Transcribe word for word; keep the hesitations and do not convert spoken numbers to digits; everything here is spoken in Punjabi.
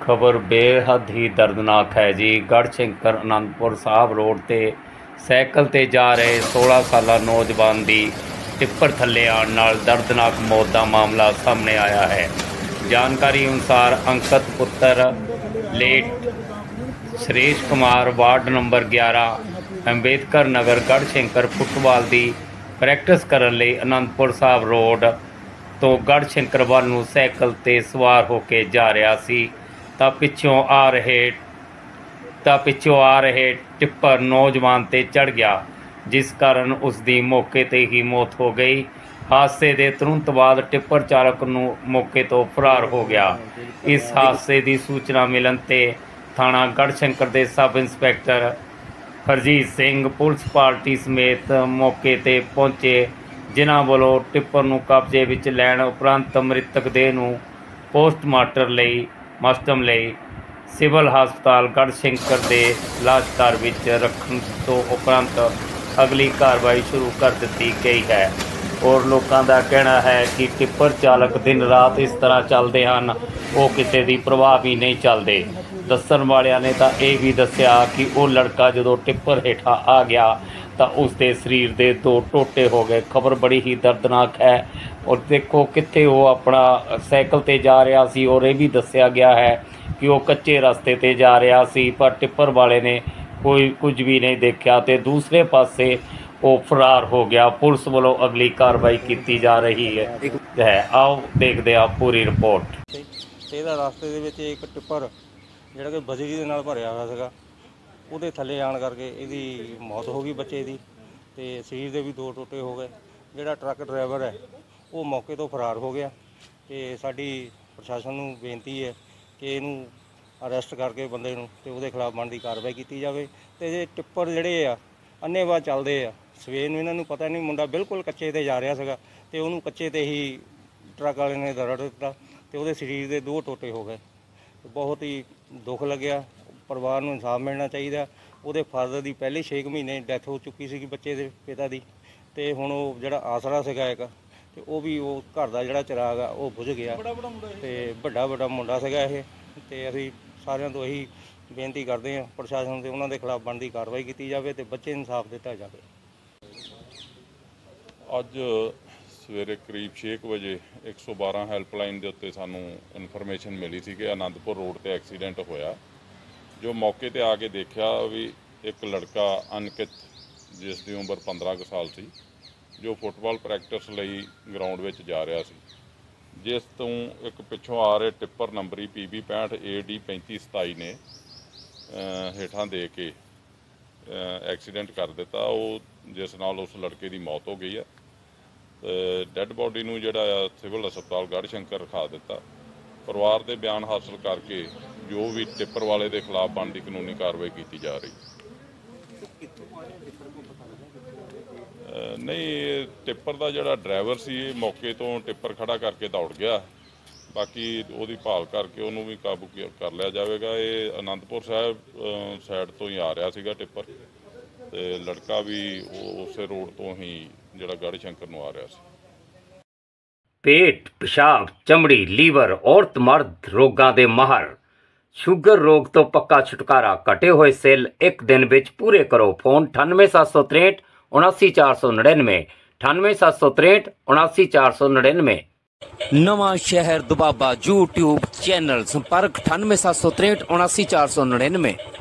खबर बेहद ही दर्दनाक है जी। गढ़शंकर आनंदपुर साहब रोड ते साइकिल ते जा रहे सोलह साला नौजवान की टिप्पर थले आने नाल दर्दनाक मौत का मामला सामने आया है। जानकारी अनुसार अंकित पुत्र late Suresh Kumar ward number ग्यारह अंबेडकर नगर गढ़शंकर फुटबाल की प्रैक्टिस करने लई आनंदपुर साहब रोड तो गढ़शंकर वाल नूं साइकिल ते सवार होके जा रहा सी ਤਾਂ ਪਿੱਛੋਂ ਆ ਰਹੇ ਤਾਂ ਪਿੱਛੋਂ ਆ ਰਹੇ ਟਿੱਪਰ ਨੌਜਵਾਨ ਤੇ ਚੜ ਗਿਆ, ਜਿਸ ਕਾਰਨ ਉਸ ਦੀ ਮੌਕੇ ਤੇ ਹੀ ਮੌਤ ਹੋ ਗਈ। ਹਾਦਸੇ ਦੇ ਤੁਰੰਤ ਬਾਅਦ ਟਿੱਪਰ ਚਾਲਕ ਨੂੰ ਮੌਕੇ ਤੋਂ ਫਰਾਰ ਹੋ ਗਿਆ। ਇਸ ਹਾਦਸੇ ਦੀ ਸੂਚਨਾ ਮਿਲਣ ਤੇ ਥਾਣਾ ਗੜ੍ਹਸ਼ੰਕਰ ਦੇ sub inspector Harjeet Singh police party ਸਮੇਤ ਮੌਕੇ ਤੇ ਪਹੁੰਚੇ, ਜਿਨ੍ਹਾਂ ਵੱਲੋਂ ਟਿੱਪਰ ਨੂੰ ਕਬਜ਼ੇ ਵਿੱਚ ਲੈਣ ਉਪਰੰਤ ਮ੍ਰਿਤਕ ਦੇਹ ਨੂੰ ਪੋਸਟਮਾਰਟਮ ਲਈ ਮਾਸਟਮ ਲਈ ਸਿਵਲ ਹਸਪਤਾਲ ਗੜ੍ਹਸ਼ੰਕਰ ਦੇ ਇਲਾਜ ਘਰ ਵਿੱਚ ਰੱਖਣ ਤੋਂ ਉਪਰੰਤ ਅਗਲੀ ਕਾਰਵਾਈ ਸ਼ੁਰੂ ਕਰ ਦਿੱਤੀ ਗਈ ਹੈ। ਔਰ ਲੋਕਾਂ ਦਾ ਕਹਿਣਾ ਹੈ ਕਿ ਟਿੱਪਰ ਚਾਲਕ ਦਿਨ ਰਾਤ ਇਸ ਤਰ੍ਹਾਂ ਚੱਲਦੇ ਹਨ, ਉਹ ਕਿਸੇ ਦੀ ਪ੍ਰਵਾਹ ਵੀ ਨਹੀਂ ਚੱਲਦੇ। ਦੱਸਣ ਵਾਲਿਆਂ ਨੇ ਤਾਂ ਇਹ ਵੀ ਦੱਸਿਆ ਕਿ ਉਹ ਲੜਕਾ ਜਦੋਂ ਟਿੱਪਰ ਹੇਠਾਂ ਆ ਗਿਆ ਤਾਂ ਉਸ ਦੇ ਸਰੀਰ ਦੇ ਦੋ ਟੋਟੇ ਹੋ ਗਏ। ਖਬਰ ਬੜੀ ਹੀ ਦਰਦਨਾਕ ਹੈ। ਔਰ ਦੇਖੋ ਕਿੱਥੇ ਉਹ ਆਪਣਾ ਸਾਈਕਲ 'ਤੇ ਜਾ ਰਿਹਾ ਸੀ, ਔਰ ਇਹ ਵੀ ਦੱਸਿਆ ਗਿਆ ਹੈ ਕਿ ਉਹ ਕੱਚੇ ਰਸਤੇ 'ਤੇ ਜਾ ਰਿਹਾ ਸੀ, ਪਰ ਟਿੱਪਰ ਵਾਲੇ ਨੇ ਕੋਈ ਕੁਝ ਵੀ ਨਹੀਂ ਦੇਖਿਆ ਤੇ ਦੂਸਰੇ ਪਾਸੇ ਉਹ ਫਰਾਰ ਹੋ ਗਿਆ। ਪੁਲਿਸ ਵੱਲੋਂ ਅਗਲੀ ਕਾਰਵਾਈ ਕੀਤੀ ਜਾ ਰਹੀ ਹੈ। ਆਓ ਦੇਖਦੇ ਹਾਂ ਪੂਰੀ ਰਿਪੋਰਟ। ਤੇ ਇਹਦਾ ਰਸਤੇ ਦੇ ਵਿੱਚ ਇੱਕ ਟਿੱਪਰ ਜਿਹੜਾ ਕਿ ਬਜਰੀ ਦੇ ਨਾਲ ਭਰਿਆ ਹੋਇਆ ਸੀਗਾ, ਉਹਦੇ ਥੱਲੇ ਆਉਣ ਕਰਕੇ ਇਹਦੀ ਮੌਤ ਹੋ ਗਈ ਬੱਚੇ ਦੀ, ਤੇ ਸਰੀਰ ਦੇ ਵੀ ਦੋ ਟੋਟੇ ਹੋ ਗਏ। ਜਿਹੜਾ ਟਰੱਕ ਡਰਾਈਵਰ ਹੈ ਉਹ ਮੌਕੇ ਤੋਂ ਫਰਾਰ ਹੋ ਗਿਆ। ਤੇ ਸਾਡੀ ਪ੍ਰਸ਼ਾਸਨ ਨੂੰ ਬੇਨਤੀ ਹੈ ਕਿ ਇਹਨੂੰ ਅਰੈਸਟ ਕਰਕੇ ਬੰਦੇ ਨੂੰ ਤੇ ਉਹਦੇ ਖਿਲਾਫ ਬਣਦੀ ਕਾਰਵਾਈ ਕੀਤੀ ਜਾਵੇ। ਤੇ ਜੇ ਟਿੱਪਰ ਜਿਹੜੇ ਆ ਅੰਨ੍ਹੇਵਾਹ ਚੱਲਦੇ ਆ, ਸਵੇਰ ਨੂੰ ਇਹਨਾਂ ਨੂੰ ਪਤਾ ਨਹੀਂ, ਮੁੰਡਾ ਬਿਲਕੁਲ ਕੱਚੇ 'ਤੇ ਜਾ ਰਿਹਾ ਸੀਗਾ ਤੇ ਉਹਨੂੰ ਕੱਚੇ 'ਤੇ ਹੀ ਟਰੱਕ ਵਾਲੇ ਨੇ ਦਰੜ ਦਿੱਤਾ ਤੇ ਉਹਦੇ ਸਰੀਰ ਦੇ ਦੋ ਟੋਟੇ ਹੋ ਗਏ। ਬਹੁਤ ਹੀ ਦੁੱਖ ਲੱਗਿਆ। ਪਰਿਵਾਰ ਨੂੰ ਇਨਸਾਫ ਮਿਲਣਾ ਚਾਹੀਦਾ। ਉਹਦੇ ਫਾਦਰ ਦੀ ਪਹਿਲੇ ਛੇ ਕੁ ਮਹੀਨੇ ਡੈਥ ਹੋ ਚੁੱਕੀ ਸੀਗੀ ਬੱਚੇ ਦੇ ਪਿਤਾ ਦੀ, ਤੇ ਹੁਣ ਉਹ ਜਿਹੜਾ ਆਸਰਾ ਸੀਗਾ ਇੱਕ, ਤੇ ਉਹ ਵੀ ਉਹ ਘਰ ਦਾ ਜਿਹੜਾ ਚਿਰਾਗ ਆ ਉਹ ਬੁਝ ਗਿਆ। ਤੇ ਵੱਡਾ ਵੱਡਾ ਮੁੰਡਾ ਸੀਗਾ ਇਹ। ਤੇ ਅਸੀਂ ਸਾਰਿਆਂ ਤੋਂ ਇਹੀ ਬੇਨਤੀ ਕਰਦੇ ਹਾਂ ਪ੍ਰਸ਼ਾਸਨ ਤੇ ਉਹਨਾਂ ਦੇ ਖਿਲਾਫ ਬਣਦੀ ਕਾਰਵਾਈ ਕੀਤੀ ਜਾਵੇ ਤੇ ਬੱਚੇ ਨੂੰ ਇਨਸਾਫ ਦਿੱਤਾ ਜਾਵੇ। ਅੱਜ ਸਵੇਰੇ ਕਰੀਬ ਛੇ ਕੁ ਵਜੇ ਇੱਕ ਸੌ ਬਾਰਾਂ ਹੈਲਪਲਾਈਨ ਦੇ ਉੱਤੇ ਸਾਨੂੰ ਇਨਫੋਰਮੇਸ਼ਨ ਮਿਲੀ ਸੀ ਕਿ ਆਨੰਦਪੁਰ ਰੋਡ ਤੇ ਐਕਸੀਡੈਂਟ ਹੋਇਆ। ਜੋ ਮੌਕੇ ਤੇ ਆ ਕੇ ਦੇਖਿਆ ਵੀ ਇੱਕ ਲੜਕਾ ਅਨਕਿਤ, ਜਿਸ ਦੀ ਉਮਰ ਪੰਦਰਾਂ ਕੁ ਸਾਲ ਸੀ, ਜੋ ਫੁੱਟਬਾਲ ਪ੍ਰੈਕਟਿਸ ਲਈ ਗਰਾਊਂਡ ਵਿੱਚ ਜਾ ਰਿਹਾ ਸੀ, ਜਿਸ ਤੋਂ ਇੱਕ ਪਿੱਛੋਂ ਆ ਰਹੇ ਟਿੱਪਰ ਨੰਬਰੀ ਪੀ ਬੀ ਪੈਂਹਠ ਏ ਡੀ ਪੈਂਤੀ ਸਤਾਈ ਨੇ ਹੇਠਾਂ ਦੇ ਕੇ ਐਕਸੀਡੈਂਟ ਕਰ ਦਿੱਤਾ, ਉਹ ਜਿਸ ਨਾਲ ਉਸ ਲੜਕੇ ਦੀ ਮੌਤ ਹੋ ਗਈ ਹੈ। ਤੇ ਡੈੱਡ ਬੋਡੀ ਨੂੰ ਜਿਹੜਾ ਆ ਸਿਵਲ ਹਸਪਤਾਲ ਗੜ੍ਹਸ਼ੰਕਰ ਰਖਾ ਦਿੱਤਾ। ਪਰਿਵਾਰ ਦੇ ਬਿਆਨ ਹਾਸਲ ਕਰਕੇ ਜੋ ਵੀ ਟਿੱਪਰ ਵਾਲੇ ਦੇ ਖਿਲਾਫ ਬਣਦੀ ਕਾਨੂੰਨੀ ਕਾਰਵਾਈ ਕੀਤੀ ਜਾ ਰਹੀ। ਨਹੀਂ, ਟਿੱਪਰ ਦਾ ਜਿਹੜਾ ਡਰਾਈਵਰ ਸੀ ਇਹ ਮੌਕੇ ਤੋਂ ਟਿੱਪਰ ਖੜਾ ਕਰਕੇ ਦੌੜ ਗਿਆ। ਬਾਕੀ ਉਹਦੀ ਭਾਲ ਕਰਕੇ ਉਹਨੂੰ ਵੀ ਕਾਬੂ ਕਰ ਲਿਆ ਜਾਵੇਗਾ। ਇਹ ਆਨੰਦਪੁਰ ਸਾਹਿਬ ਸਾਈਡ ਤੋਂ ਹੀ ਆ ਰਿਹਾ ਸੀਗਾ ਟਿੱਪਰ, ਤੇ ਲੜਕਾ ਵੀ ਉਹ ਉਸੇ ਰੋਡ ਤੋਂ ਹੀ ਜਿਹੜਾ ਗੜ੍ਹਸ਼ੰਕਰ ਨੂੰ ਆ ਰਿਹਾ ਸੀ। पेट, पेशाब, चमड़ी, लीवर, औरत मर्द रोगां दे माहर शुगर रोग तो पक्का छुटकारा। कटे हुए सेल एक दिन विच पूरे करो। फोन अठानवे सत्त सौ त्रेंठ उनासी चार सौ नड़िनवे अठानवे सत्त सौ त्रेंठ उनासी चार सौ नड़िनवे। नवां शहर दुबाबा यूट्यूब चैनल संपर्क अठानवे सत्त सौ त्रेंठ उनासी चार सौ नड़िनवे।